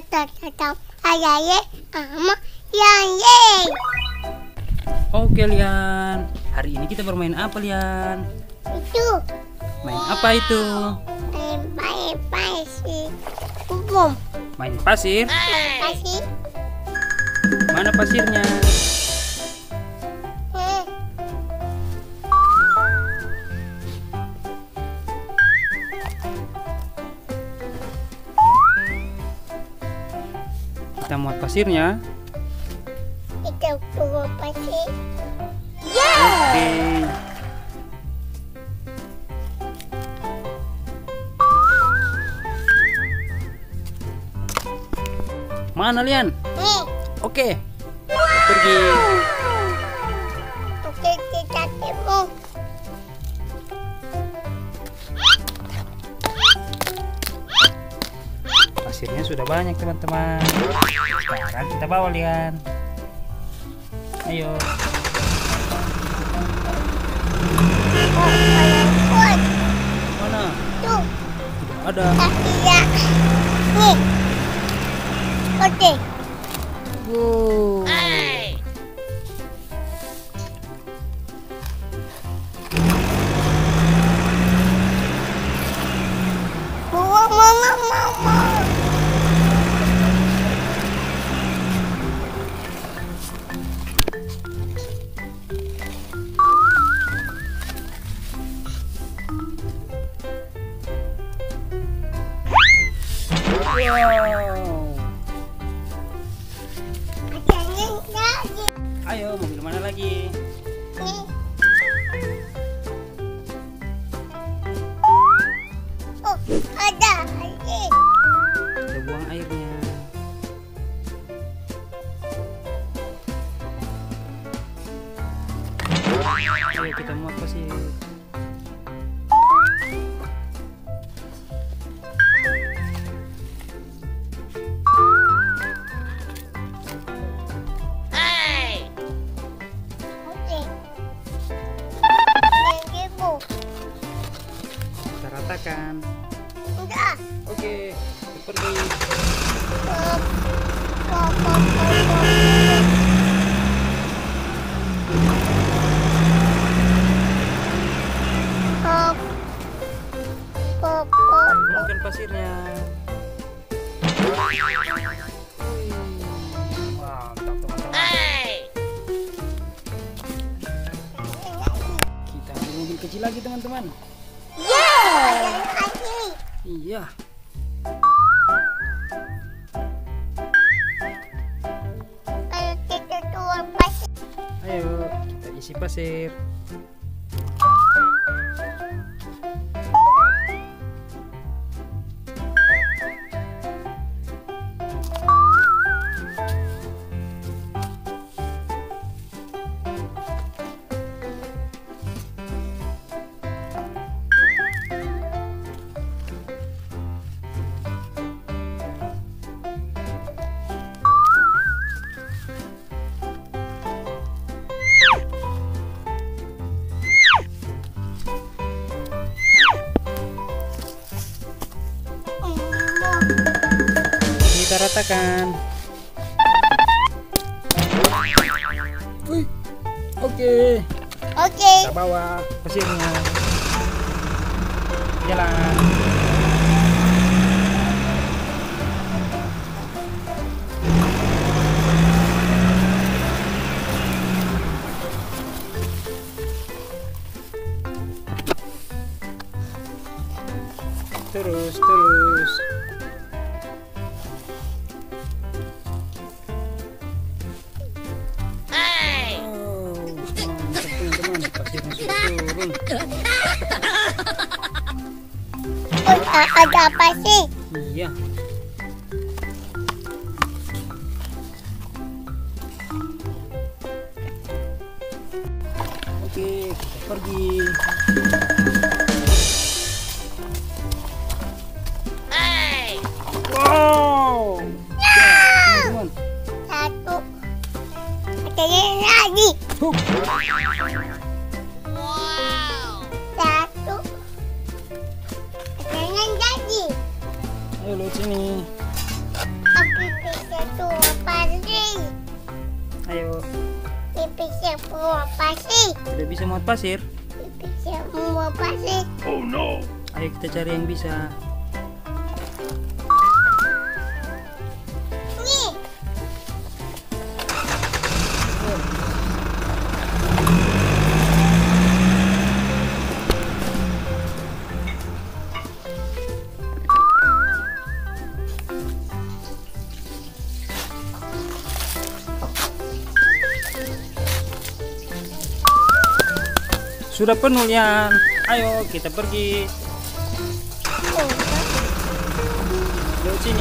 Tetap ayah sama yang ye. Oke Lian, hari ini kita bermain apa Lian? Itu Main apa itu? main pasir. Umum Main pasir? pasir. Mana pasirnya? Kita muat pasirnya. Kita bawa pasir. Oke. Mana Lian? Nih, Oke. Kita pergi. oke kita temu. Pasirnya sudah banyak teman-teman. Sekarang kita bawa Lian. Ayo. Oh, yang kuat. Mana? Tuh, Tidak ada. tidak. Nih. Oke. Wow. Mama. Wow. Adanya lagi. Ayo, mobil mana lagi? Nih. Oh, ada lagi. Kita buang airnya. Ayo kita muat pasir. Oke. Lagi bu. Kita ratakan. Udah. Oke, kita pergi. Buangkan pasirnya. Wih, mantap teman-teman. Kita ambil mobil kecil lagi teman-teman. Iya. Ayo kita isi pasir. Kita ratakan. Wih, oke. Kita bawa pasirnya. Jalan. Terus. Oh, mantap teman-teman. Pasirnya sudah turun. Ada apa sih? Iya. Oke, kita pergi. Wow. Teman-teman. Satu. Adanya lagi. Hup. Satu. Adanya lagi. Ayo lihat sini. Oke. Mau pasir. Tidak bisa muat pasir. Bisa mau pasir. Ayo kita cari yang bisa. Nih. Sudah penuh Lian. Ayo kita pergi. Lewat sini.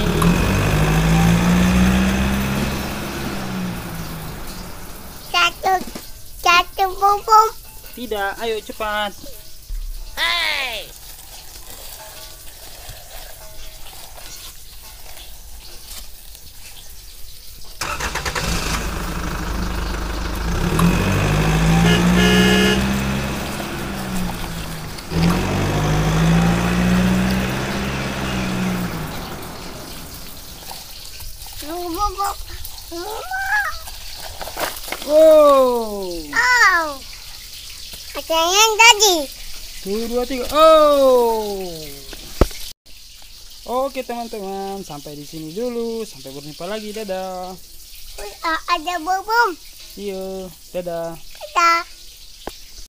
Satu bubung. Tidak, ayo cepat. Bubung. Wow. Oh. Ada yang tadi. 1, 2, 3. Oh. Oke teman-teman, sampai di sini dulu. Sampai berjumpa lagi. Dadah. Ada bubung. Iya, dadah. Ada.